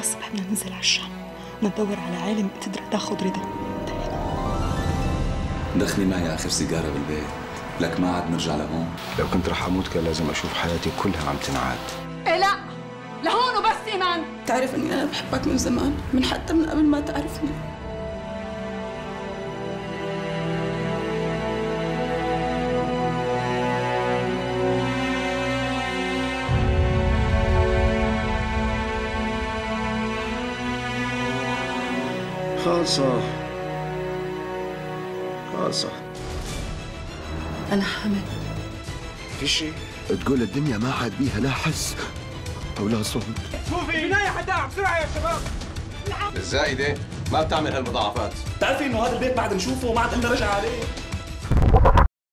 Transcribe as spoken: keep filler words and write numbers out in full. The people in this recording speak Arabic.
الصبح بدنا ننزل على الشام، بدنا ندور على عالم تقدر تاخذ رضا. دخلي معي آخر سيجارة بالبيت، لك ما عاد نرجع لهون. لو كنت رح أموت كان لازم أشوف حياتي كلها عم تنعاد. إيه لا، لهون وبس إيمان. تعرف إني أنا بحبك من زمان، من حتى من قبل ما تعرفني. خالصة خالصة أنا حامل. في شيء؟ تقول الدنيا ما عاد بيها لا حس أو لا صوت. شوفي بناية حداعة بسرعة يا شباب. الزايدة ما بتعمل هالمضاعفات. بتعرفي إنه هذا البيت بعد نشوفه وما عاد إلنا رجعة عليه.